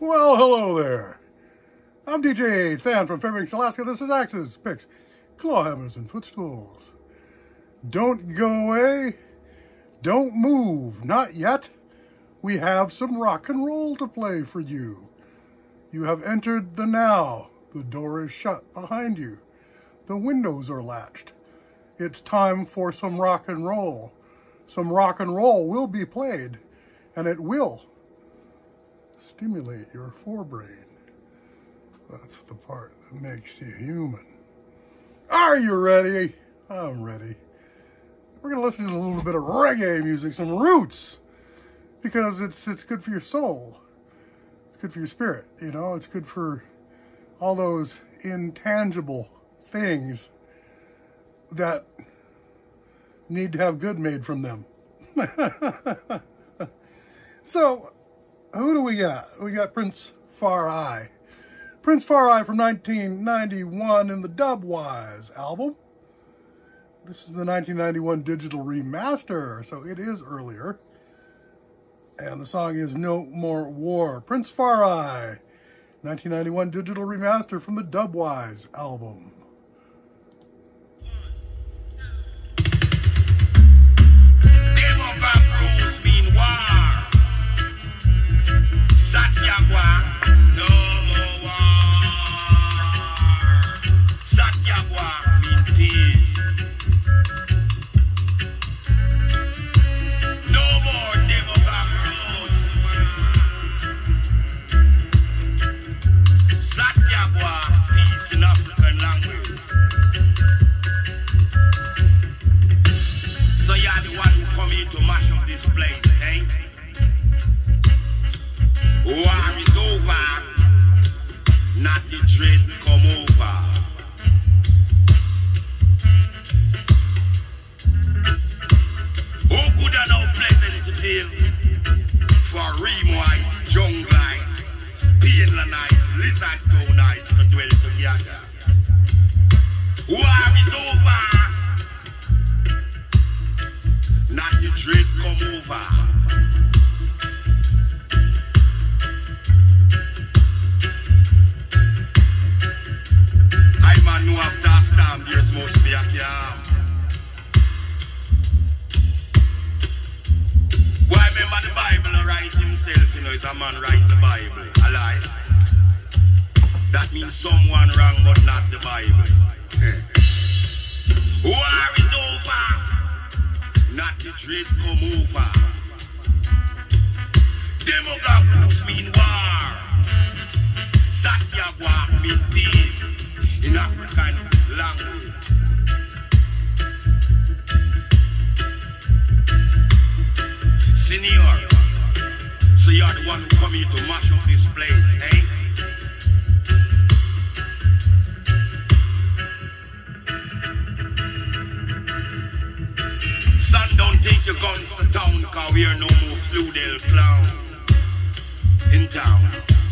Well, hello there. I'm DJ Than from Fairbanks, Alaska. This is Axes, Picks, Clawhammers, and Footstools. Don't go away. Don't move. Not yet. We have some rock and roll to play for you. You have entered the now. The door is shut behind you. The windows are latched. It's time for some rock and roll. Some rock and roll will be played, and it will stimulate your forebrain. That's the part that makes you human. Are you ready? I'm ready. We're going to listen to a little bit of reggae music, some roots, because it's good for your soul. It's good for your spirit, you know. It's good for all those intangible things that need to have good made from them. So, who do we got? We got Prince Far Eye. Prince Far Eye from 1991 in the Dubwise album. This is the 1991 digital remaster, so it is earlier. And the song is No More War. Prince Far Eye, 1991 digital remaster from the Dubwise album. No more war. Satyagwa mean peace. No more democracy. Satyagwa, peace in African language. So you're the one who come here to mash up this place, eh? War is over, not the dread come over. Oh, good and how pleasant it is for Remoites, Jungleites, Painlanites, Lizard Townites to dwell together. War is over, not the dread come over. I man know after a storm there's must be a calm. Why remember the Bible write himself, you know, it's a man write the Bible. A lie. That means someone wrong but not the Bible. War is over, not the dread come over. Demographics mean war. Satyagwa mean peace in African language. Senior, so you're the one who come here to mash up this place, eh? Son, don't take your guns to town, cause we are no more Fludel clown in town.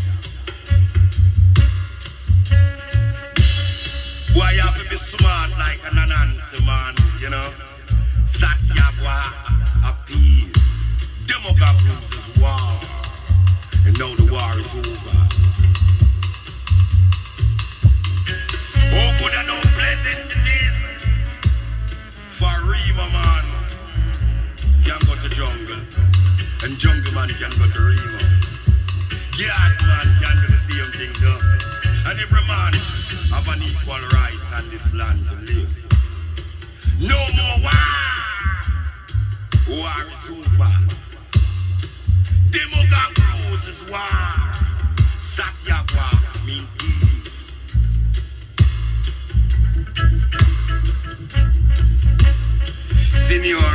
Why you have to be smart like an Anansi man, you know? Satyagwa, a peace. Demographics is war. And now the war is over. Oh, good and how pleasant it is for Rima man can go to jungle. And jungle man can go to Rima. Yard man can do the same thing though. And every man have an equal rights on this land to live. No more war. War is over. Demographics is war. Satyagwa mean peace. Senior,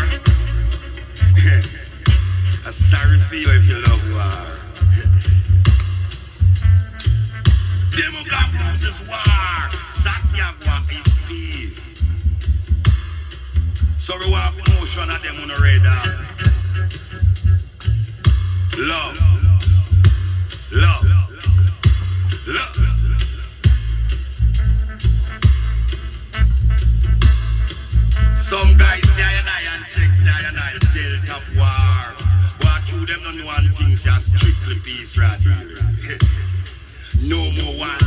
I'm sorry for you if you love war. Demographics is war. Satyagwa is peace. So we want emotion of them on the radar. Love. Love. Love. Some guys say I and check say I and I dealt of war. But through them don't know one thing, say strictly peace right here. No more one.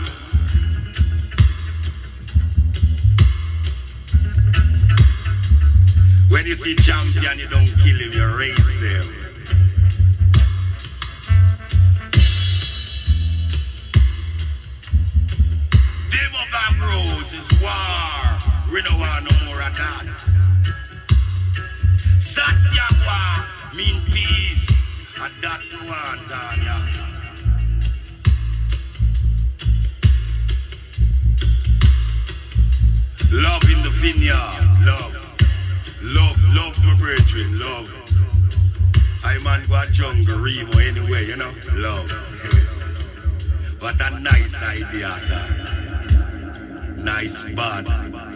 When you see champion, you don't kill him, you raise them. Demogag Rose is war. We don't want no more of that. Satyagwa mean peace. And that we want, Tanya. Love in the vineyard, love. Love my brethren, love. I man go a jungle, Remo anyway, you know, love. What a nice idea, sir. Nice bad.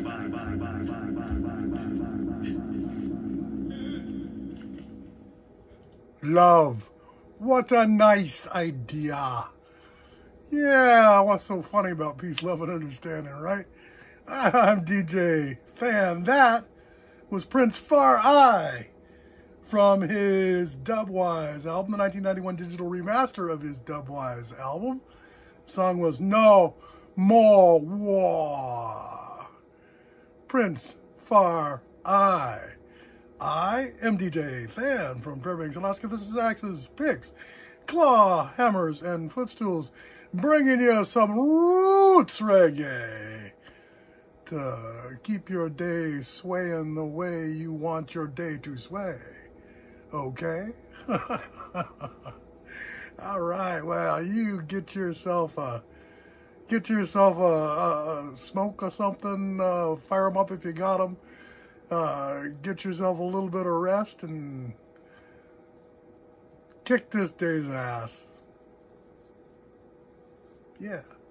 Love. What a nice idea. Yeah, what's so funny about peace, love, and understanding, right? I'm DJ Fan. That was Prince Far I from his Dubwise album, the 1991 digital remaster of his Dubwise album. The song was No More War. Prince Far I. I am DJ Fan from Fairbanks, Alaska. This is Axe's Picks, Claw, Hammers, and Footstools, bringing you some roots reggae to keep your day swaying the way you want your day to sway. Okay? All right. Well, you get yourself a smoke or something. Fire them up if you got them. Get yourself a little bit of rest and kick this day's ass. Yeah.